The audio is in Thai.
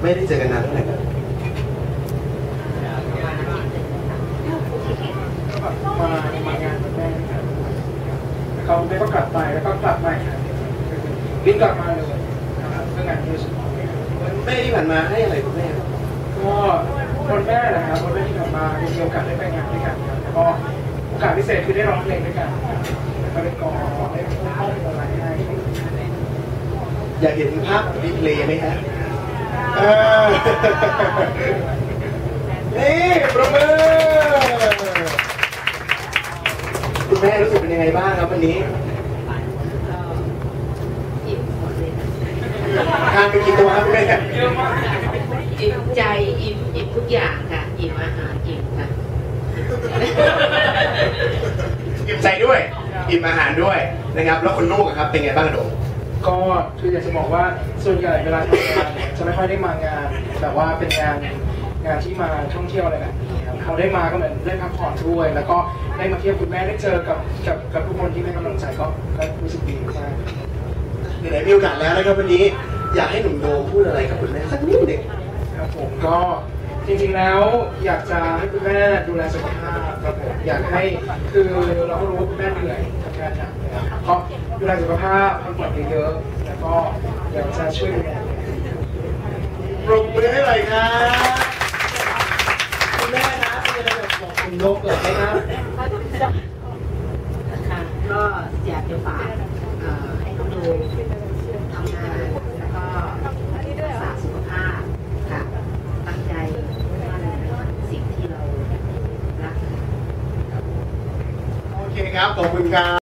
ไม่ได้เจอกันนานเท่าไหร่ครับมางานคุณแม่เขาไม่ก็กลับไปแล้วก็กลับมาบินกลับมาเลยนะครับเพื่องานที่สุดแม่ที่ผ่านมาให้อะไรคุณแม่ก็คนแม่นะครับคนแม่ที่กลับมามีโอกาสได้ไปงานด้วยกันครับแล้วก็โอกาสพิเศษคือได้ร้องเพลงด้วยกันแล้วก็ได้กองได้ห้องอะไรให้อยากเห็นภาพรีเพลย์ไหมฮะนี่ประเมินคุณแม่รู้สึกเป็นยังไงบ้างครับวันนี้ทานไปกี่ตัวครับแม่อิ่มใจอิ่มทุกอย่างค่ะอิ่มอาหารอิ่มค่ะอิ่มใจด้วยอิ่มอาหารด้วยนะครับแล้วคุณลูกครับเป็นไงบ้างโดมก็คืออยากจะบอกว่าส่วนใหญ่เวลาทำงานจะไม่ค่อยได้มางานแต่ว่าเป็นงานที่มาท่องเที่ยวอะไรแบบนี้ครับเขาได้มาก็เหมือนได้พักผ่อนด้วยแล้วก็ได้มาเที่ยวคุณแม่ได้เจอกับทุกคนที่ให้กำลังใจก็รู้สึกดีมากไหนมีโอกาสแล้วนะครับวันนี้อยากให้หนุ่มโดมพูดอะไรกับคุณแม่สักนิดหนึ่งครับผมก็จริงๆแล้วอยากจะให้คุณแม่ดูแลสุขภาพครับผมอยากให้คือเราก็รู้ว่าคุณแม่เหนื่อยทำงานหนักนะครับก็ดูแลสุขภาพพักผ่อนเยอะๆแล้วก็อยากจะช่วยดูแลปรบมือให้หน่อยครับคุณแม่นะมีอะไรบอกคุณนกเลยไหมครับค่ะก็อยากจะฝากให้น้องดูทำงานแล้วก็รักษาสุขภาพค่ะตั้งใจสิ่งที่เรารักโอเคครับขอบคุณครับ